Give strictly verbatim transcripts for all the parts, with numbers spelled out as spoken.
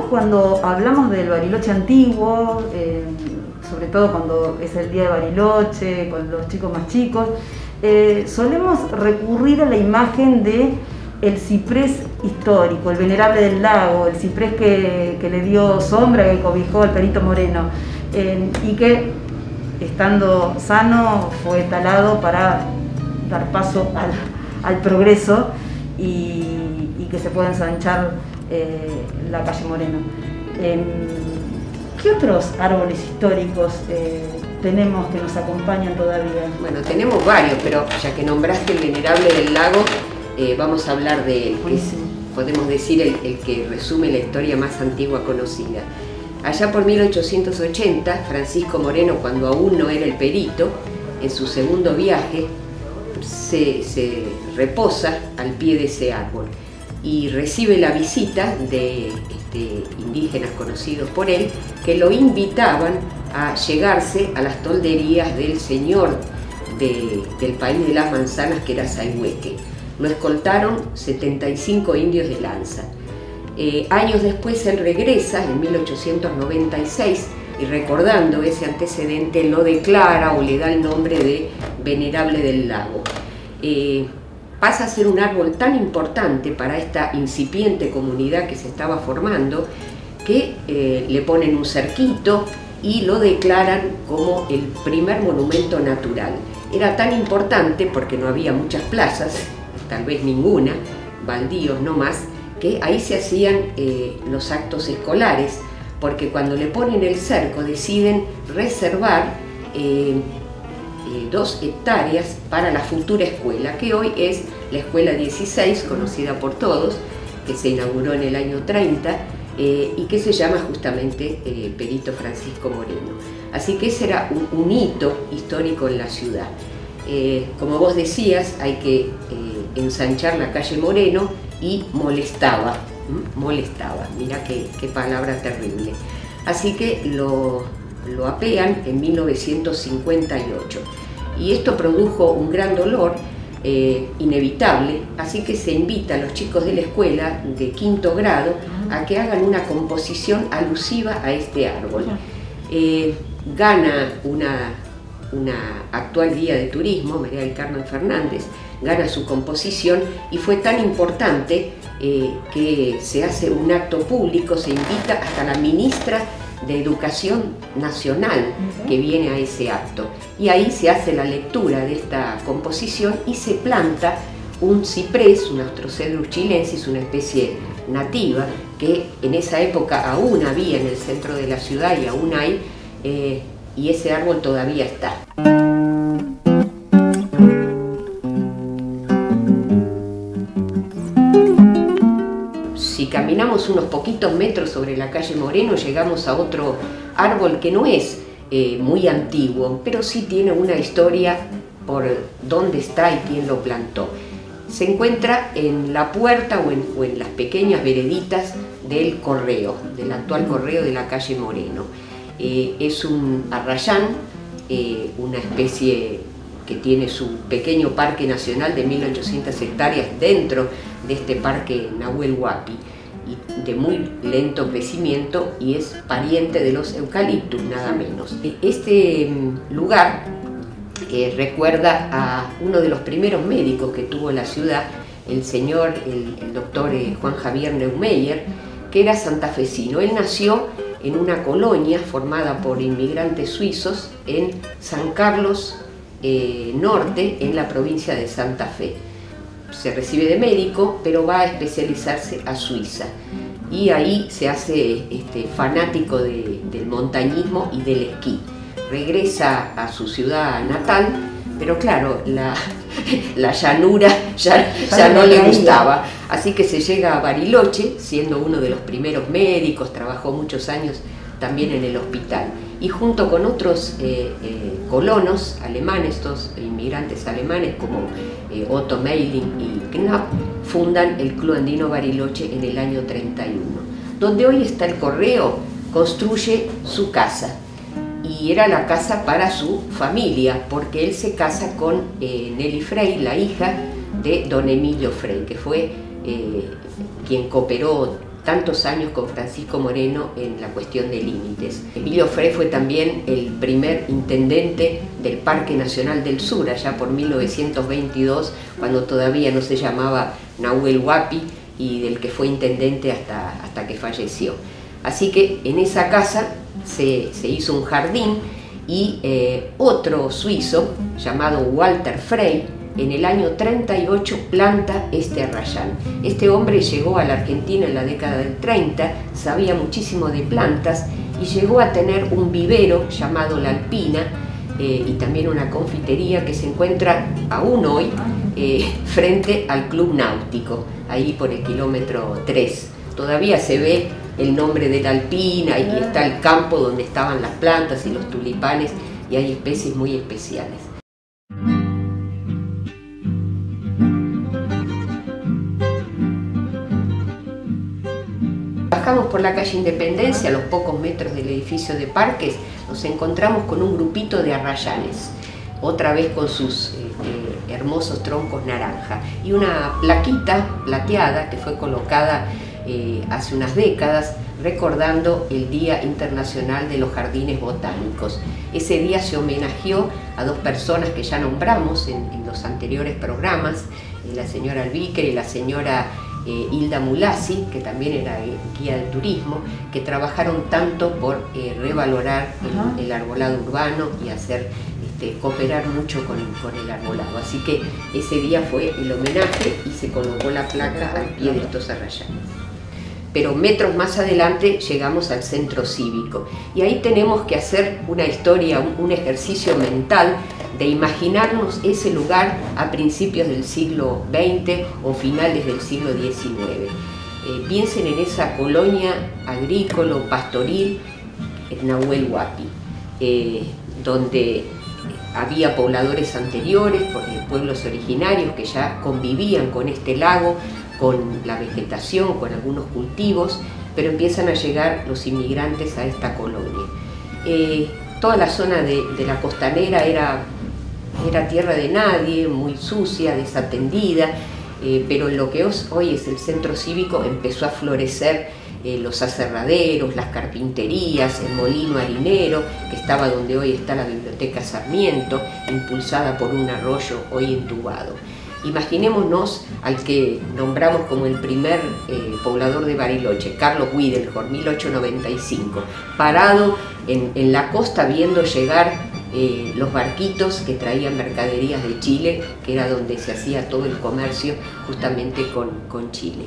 cuando hablamos del Bariloche antiguo, eh, sobre todo cuando es el día de Bariloche, con los chicos más chicos, eh, solemos recurrir a la imagen de el ciprés histórico, el venerable del lago, el ciprés que, que le dio sombra, que cobijó al Perito Moreno, eh, y que, estando sano, fue talado para dar paso al, al progreso y, y que se pueda ensanchar eh, la calle Moreno. Eh, ¿Qué otros árboles históricos eh, tenemos que nos acompañan todavía? Bueno, tenemos varios, pero ya que nombraste el venerable del lago, eh, vamos a hablar de él, que es, podemos decir, el, el que resume la historia más antigua conocida. Allá por mil ochocientos ochenta, Francisco Moreno, cuando aún no era el perito, en su segundo viaje, se, se reposa al pie de ese árbol y recibe la visita de este, indígenas conocidos por él, que lo invitaban a llegarse a las tolderías del señor de, del país de las manzanas, que era Sayhueque. Lo escoltaron setenta y cinco indios de lanza. Eh, años después él regresa, en mil ochocientos noventa y seis, y recordando ese antecedente lo declara o le da el nombre de Venerable del Lago. Eh, pasa a ser un árbol tan importante para esta incipiente comunidad que se estaba formando que eh, le ponen un cerquito y lo declaran como el primer monumento natural. Era tan importante porque no había muchas plazas, tal vez ninguna, baldíos no más, que ahí se hacían eh, los actos escolares, porque cuando le ponen el cerco deciden reservar eh, eh, dos hectáreas para la futura escuela, que hoy es la Escuela dieciséis, conocida por todos, que se inauguró en el año treinta eh, y que se llama justamente eh, Perito Francisco Moreno. Así que ese era un, un hito histórico en la ciudad. Eh, como vos decías, hay que eh, ensanchar la calle Moreno y molestaba, ¿m? molestaba, mira qué, qué palabra terrible. Así que lo, lo apean en mil novecientos cincuenta y ocho y esto produjo un gran dolor eh, inevitable, así que se invita a los chicos de la escuela de quinto grado a que hagan una composición alusiva a este árbol. Eh, gana una una actual guía de turismo, María del Carmen Fernández, gana su composición y fue tan importante eh, que se hace un acto público, se invita hasta la ministra de Educación Nacional que viene a ese acto y ahí se hace la lectura de esta composición y se planta un ciprés, un Astrocedrus chilensis, una especie nativa que en esa época aún había en el centro de la ciudad y aún hay, eh, y ese árbol todavía está. Si caminamos unos poquitos metros sobre la calle Moreno, llegamos a otro árbol que no es eh, muy antiguo, pero sí tiene una historia por dónde está y quién lo plantó. Se encuentra en la puerta o en, o en las pequeñas vereditas del correo, del actual correo de la calle Moreno. Eh, es un arrayán, eh, una especie que tiene su pequeño parque nacional de mil ochocientas hectáreas dentro de este parque Nahuel Huapi, y de muy lento crecimiento, y es pariente de los eucaliptus, nada menos. Este lugar eh, recuerda a uno de los primeros médicos que tuvo la ciudad, el señor, el, el doctor eh, Juan Javier Neumeyer, que era santafesino. Él nació en una colonia formada por inmigrantes suizos en San Carlos eh, Norte, en la provincia de Santa Fe. Se recibe de médico, pero va a especializarse a Suiza. Y ahí se hace este, fanático de, del montañismo y del esquí. Regresa a su ciudad natal, pero claro, la, la llanura ya, ya no le gustaba. Así que se llega a Bariloche, siendo uno de los primeros médicos, trabajó muchos años también en el hospital. Y junto con otros eh, eh, colonos alemanes, estos inmigrantes alemanes como eh, Otto Meiling y Knapp, fundan el Club Andino Bariloche en el año treinta y uno. Donde hoy está el correo, construye su casa. Y era la casa para su familia, porque él se casa con eh, Nelly Frey, la hija de don Emilio Frey, que fue eh, quien cooperó tantos años con Francisco Moreno en la cuestión de límites. Emilio Frey fue también el primer intendente del Parque Nacional del Sur, allá por mil novecientos veintidós, cuando todavía no se llamaba Nahuel Huapi, y del que fue intendente hasta, hasta que falleció. Así que en esa casa se, se hizo un jardín y eh, otro suizo llamado Walter Frey en el año treinta y ocho planta este arrayán. Este hombre llegó a la Argentina en la década del treinta, sabía muchísimo de plantas y llegó a tener un vivero llamado La Alpina eh, y también una confitería que se encuentra aún hoy eh, frente al Club Náutico, ahí por el kilómetro tres. Todavía se ve el nombre de La Alpina y está el campo donde estaban las plantas y los tulipanes, y hay especies muy especiales. Bajamos por la calle Independencia, a los pocos metros del edificio de Parques, nos encontramos con un grupito de arrayanes, otra vez con sus eh, eh, hermosos troncos naranja, y una plaquita plateada que fue colocada eh, hace unas décadas recordando el Día Internacional de los Jardines Botánicos. Ese día se homenajeó a dos personas que ya nombramos en, en los anteriores programas, eh, la señora Alvíquer y la señora eh, Hilda Mulasi, que también era eh, guía de turismo, que trabajaron tanto por eh, revalorar el, el arbolado urbano y hacer este, cooperar mucho con, con el arbolado. Así que ese día fue el homenaje y se colocó la placa al pie de estos arrayanes. Pero metros más adelante llegamos al centro cívico y ahí tenemos que hacer una historia, un, un ejercicio mental de imaginarnos ese lugar a principios del siglo veinte o finales del siglo diecinueve. Eh, piensen en esa colonia agrícola o pastoril, en Nahuel Huapi, eh, donde había pobladores anteriores, pueblos originarios que ya convivían con este lago, con la vegetación, con algunos cultivos, pero empiezan a llegar los inmigrantes a esta colonia. Eh, toda la zona de, de la costanera era, era tierra de nadie, muy sucia, desatendida, eh, pero en lo que hoy es el centro cívico empezó a florecer eh, los aserraderos, las carpinterías, el molino harinero, que estaba donde hoy está la Biblioteca Sarmiento, impulsada por un arroyo hoy entubado. Imaginémonos al que nombramos como el primer eh, poblador de Bariloche, Carlos Wiedelhorn, mil ochocientos noventa y cinco, parado en, en la costa viendo llegar eh, los barquitos que traían mercaderías de Chile, que era donde se hacía todo el comercio justamente con, con Chile.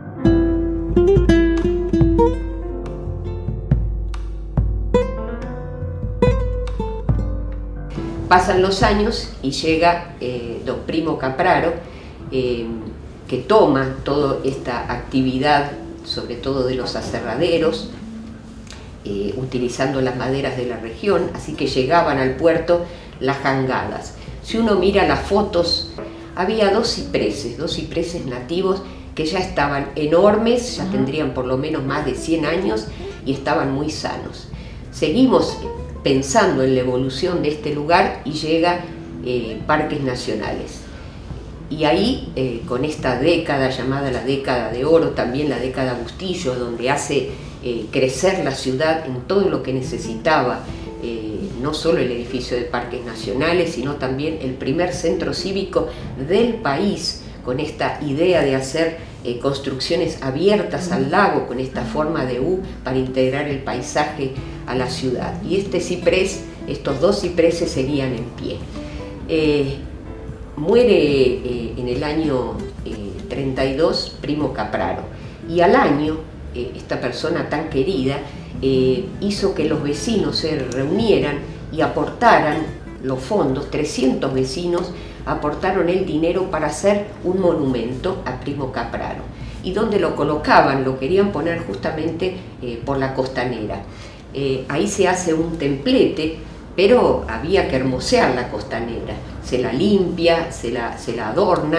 Pasan los años y llega eh, don Primo Capraro, eh, que toma toda esta actividad, sobre todo de los aserraderos, eh, utilizando las maderas de la región, así que llegaban al puerto las jangadas. Si uno mira las fotos, había dos cipreses, dos cipreses nativos que ya estaban enormes, ya tendrían por lo menos más de cien años y estaban muy sanos. Seguimos pensando en la evolución de este lugar y llega eh, Parques Nacionales. Y ahí, eh, con esta década llamada la década de oro, también la década Bustillo, donde hace eh, crecer la ciudad en todo lo que necesitaba, eh, no solo el edificio de Parques Nacionales, sino también el primer centro cívico del país, con esta idea de hacer eh, construcciones abiertas al lago, con esta forma de U para integrar el paisaje a la ciudad. Y este ciprés, estos dos cipreses seguían en pie. Eh, muere eh, en el año eh, treinta y dos Primo Capraro, y al año eh, esta persona tan querida eh, hizo que los vecinos se reunieran y aportaran los fondos. Trescientos vecinos aportaron el dinero para hacer un monumento a Primo Capraro. ¿Y dónde lo colocaban? Lo querían poner justamente eh, por la costanera. Eh, ahí se hace un templete, pero había que hermosear la costanera. Se la limpia, se la, se la adorna,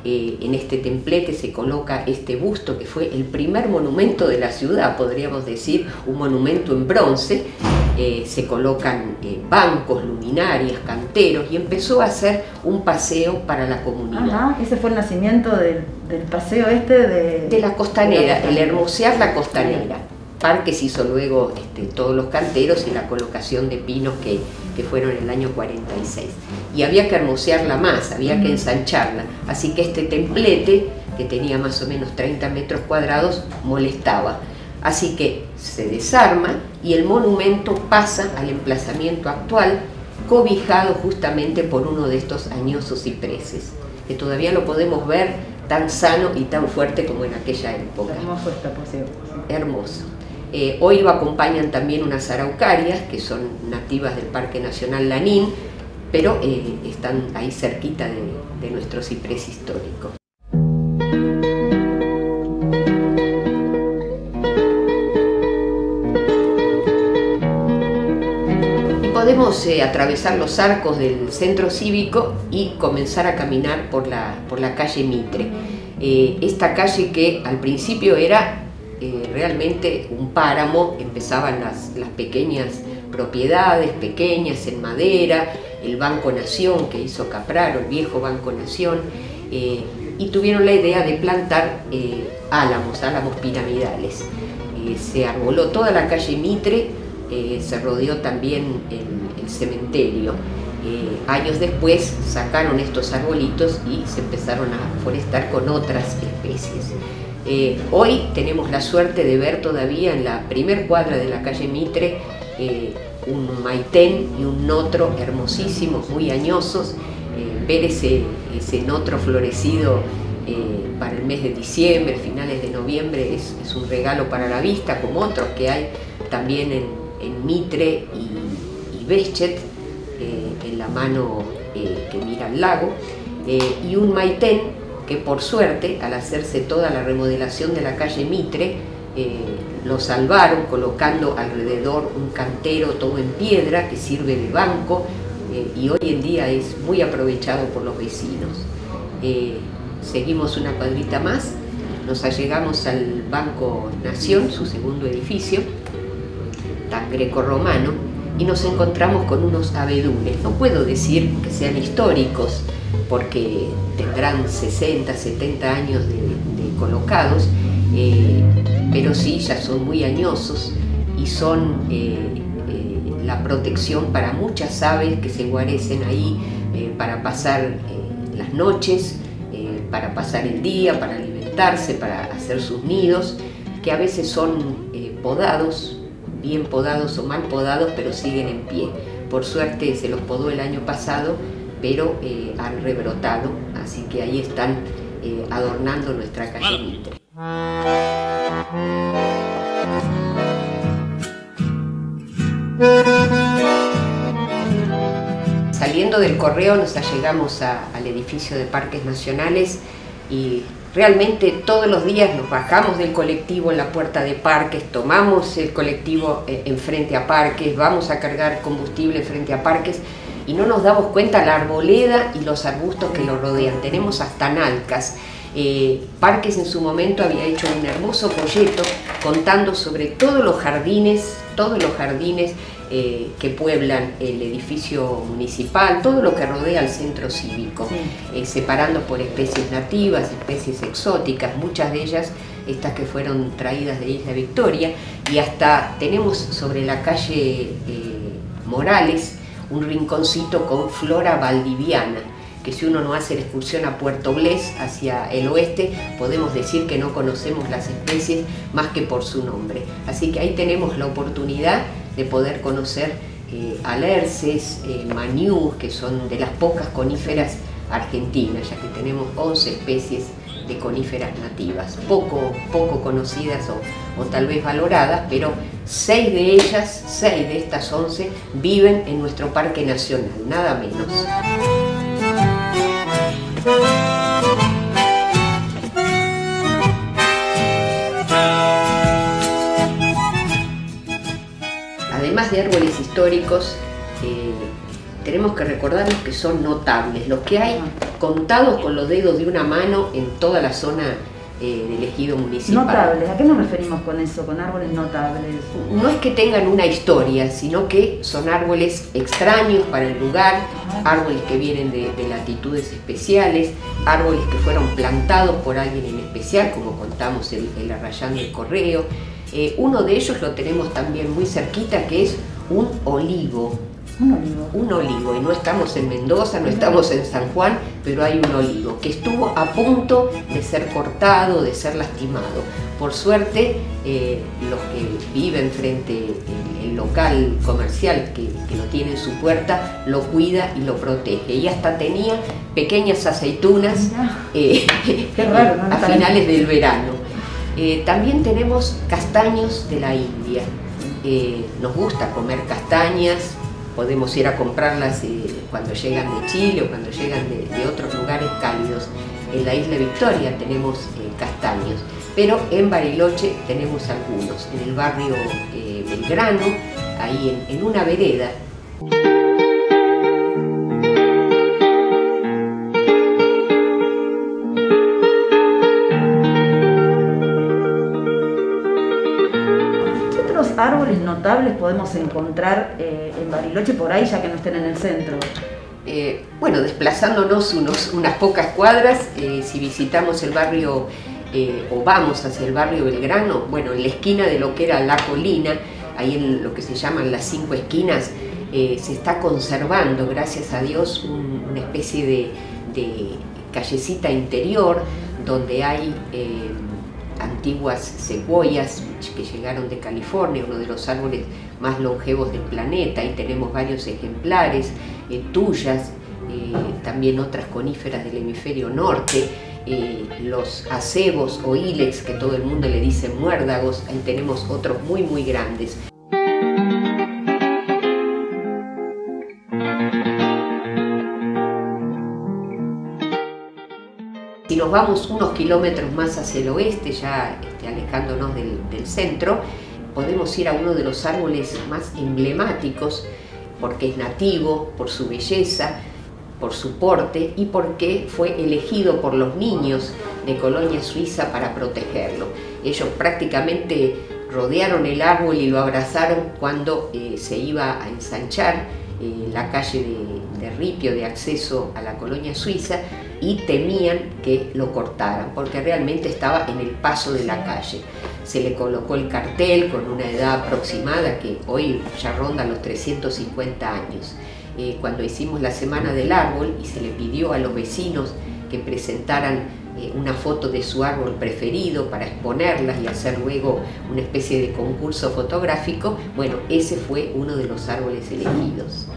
Eh, en este templete se coloca este busto que fue el primer monumento de la ciudad, podríamos decir, un monumento en bronce. Eh, se colocan eh, bancos, luminarias, canteros, y empezó a ser un paseo para la comunidad. Ajá, ese fue el nacimiento del, del paseo este de... De la costanera, de la costanera. el hermosear la costanera. Parques hizo luego este, todos los canteros y la colocación de pinos que, que fueron en el año cuarenta y seis. Y había que hermosearla más, había que ensancharla. Así que este templete, que tenía más o menos treinta metros cuadrados, molestaba. Así que se desarma y el monumento pasa al emplazamiento actual, cobijado justamente por uno de estos añosos cipreses, que todavía lo podemos ver tan sano y tan fuerte como en aquella época. Hermoso esta poseo. Hermoso. Eh, hoy lo acompañan también unas araucarias, que son nativas del Parque Nacional Lanín, pero eh, están ahí cerquita de, de nuestro ciprés histórico. Podemos eh, atravesar los arcos del centro cívico y comenzar a caminar por la, por la calle Mitre. Eh, esta calle que al principio era eh, realmente un páramo, empezaban las, las pequeñas propiedades, pequeñas en madera, el Banco Nación que hizo Capraro, el viejo Banco Nación, eh, y tuvieron la idea de plantar eh, álamos, álamos piramidales. Eh, se arboló toda la calle Mitre. Eh, se rodeó también el, el cementerio. Eh, años después sacaron estos arbolitos y se empezaron a forestar con otras especies. Eh, hoy tenemos la suerte de ver todavía en la primer cuadra de la calle Mitre eh, un maitén y un notro hermosísimos, muy añosos. Eh, ver ese, ese notro florecido eh, para el mes de diciembre, finales de noviembre, es, es un regalo para la vista, como otros que hay también en en Mitre y, y Béchet, eh, en la mano eh, que mira al lago, eh, y un maitén que por suerte, al hacerse toda la remodelación de la calle Mitre, eh, lo salvaron colocando alrededor un cantero todo en piedra que sirve de banco, eh, y hoy en día es muy aprovechado por los vecinos. Eh, seguimos una cuadrita más, nos allegamos al Banco Nación, su segundo edificio, tan grecorromano, y nos encontramos con unos abedules. No puedo decir que sean históricos porque tendrán sesenta, setenta años de, de colocados, eh, pero sí ya son muy añosos y son eh, eh, la protección para muchas aves que se guarecen ahí eh, para pasar eh, las noches, eh, para pasar el día, para alimentarse, para hacer sus nidos, que a veces son eh, podados, bien podados o mal podados, pero siguen en pie. Por suerte se los podó el año pasado, pero eh, han rebrotado, así que ahí están eh, adornando nuestra calle Mitre. Saliendo del correo nos allegamos a, al edificio de Parques Nacionales y realmente todos los días nos bajamos del colectivo en la puerta de Parques, tomamos el colectivo en frente a Parques, vamos a cargar combustible frente a Parques y no nos damos cuenta la arboleda y los arbustos que lo rodean. Tenemos hasta nalcas. Eh, Parques en su momento había hecho un hermoso folleto contando sobre todos los jardines, todos los jardines Eh, que pueblan el edificio municipal, todo lo que rodea al centro cívico, sí. eh, separando por especies nativas, especies exóticas, muchas de ellas estas que fueron traídas de Isla Victoria, y hasta tenemos sobre la calle eh, Morales un rinconcito con flora valdiviana, que si uno no hace la excursión a Puerto Blés hacia el oeste, podemos decir que no conocemos las especies más que por su nombre. Así que ahí tenemos la oportunidad de poder conocer eh, alerces, eh, mañús, que son de las pocas coníferas argentinas, ya que tenemos once especies de coníferas nativas, poco, poco conocidas o, o tal vez valoradas, pero seis de ellas, seis de estas once, viven en nuestro Parque Nacional, nada menos. Además de árboles históricos, eh, tenemos que recordarnos que son notables. Los que hay contados con los dedos de una mano en toda la zona eh, del ejido municipal. Notables, ¿a qué nos referimos con eso, con árboles notables? No es que tengan una historia, sino que son árboles extraños para el lugar, árboles que vienen de, de latitudes especiales, árboles que fueron plantados por alguien en especial, como contamos el, el Arrayán del Correo. Eh, uno de ellos lo tenemos también muy cerquita, que es un olivo. Un olivo. Un olivo, y no estamos en Mendoza, no estamos en San Juan, pero hay un olivo que estuvo a punto de ser cortado, de ser lastimado. Por suerte, eh, los que viven frente al local comercial que, que lo tiene en su puerta, lo cuida y lo protege. Y hasta tenía pequeñas aceitunas eh, Qué raro, ¿no? a finales del verano. Eh, también tenemos castaños de la India. Eh, nos gusta comer castañas. Podemos ir a comprarlas eh, cuando llegan de Chile o cuando llegan de, de otros lugares cálidos. En la isla Victoria tenemos eh, castaños, pero en Bariloche tenemos algunos. En el barrio eh, Belgrano, ahí en, en una vereda. Árboles notables podemos encontrar eh, en Bariloche por ahí, ya que no estén en el centro? Eh, bueno, desplazándonos unos, unas pocas cuadras, eh, si visitamos el barrio eh, o vamos hacia el barrio Belgrano, bueno, en la esquina de lo que era La Colina, ahí en lo que se llaman las cinco esquinas, eh, se está conservando, gracias a Dios, un, una especie de, de callecita interior donde hay eh, antiguas secuoyas que llegaron de California, uno de los árboles más longevos del planeta, y tenemos varios ejemplares, eh, tuyas, eh, también otras coníferas del hemisferio norte, eh, los acebos o ílex, que todo el mundo le dice muérdagos, ahí tenemos otros muy muy grandes. Si nos vamos unos kilómetros más hacia el oeste, ya este, alejándonos del, del centro, podemos ir a uno de los árboles más emblemáticos, porque es nativo, por su belleza, por su porte y porque fue elegido por los niños de Colonia Suiza para protegerlo. Ellos prácticamente rodearon el árbol y lo abrazaron cuando eh, se iba a ensanchar eh, la calle de, de Ripio de acceso a la Colonia Suiza, y temían que lo cortaran porque realmente estaba en el paso de la calle. Se le colocó el cartel con una edad aproximada que hoy ya ronda los trescientos cincuenta años. Eh, cuando hicimos la Semana del Árbol y se le pidió a los vecinos que presentaran eh, una foto de su árbol preferido para exponerlas y hacer luego una especie de concurso fotográfico, bueno, ese fue uno de los árboles elegidos.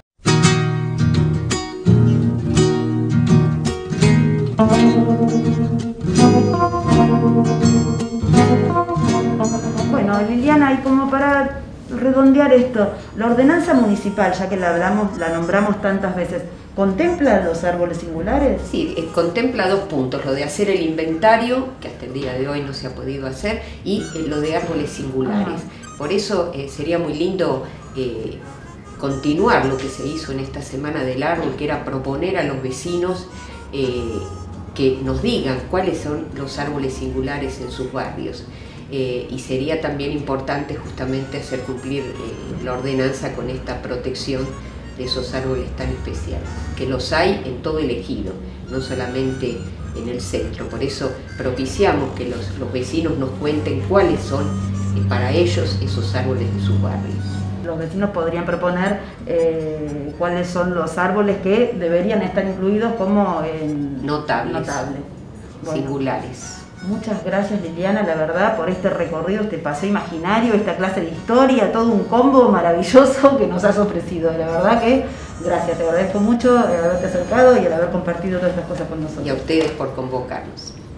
Bueno, Liliana, y como para redondear esto, la ordenanza municipal, ya que la hablamos, la nombramos tantas veces, ¿contempla los árboles singulares? Sí, eh, contempla dos puntos, lo de hacer el inventario, que hasta el día de hoy no se ha podido hacer, y eh, lo de árboles singulares. Ajá. Por eso eh, sería muy lindo eh, continuar lo que se hizo en esta Semana del Árbol, que era proponer a los vecinos eh, que nos digan cuáles son los árboles singulares en sus barrios. Eh, y sería también importante justamente hacer cumplir eh, la ordenanza con esta protección de esos árboles tan especiales, que los hay en todo el ejido, no solamente en el centro. Por eso propiciamos que los, los vecinos nos cuenten cuáles son eh, para ellos esos árboles de sus barrios. Los vecinos podrían proponer eh, cuáles son los árboles que deberían estar incluidos como en notables, notable. Bueno, singulares. Muchas gracias, Liliana, la verdad, por este recorrido, este paseo imaginario, esta clase de historia, todo un combo maravilloso que nos has ofrecido. La verdad que gracias, te agradezco mucho el haberte acercado y el haber compartido todas estas cosas con nosotros. Y a ustedes por convocarnos.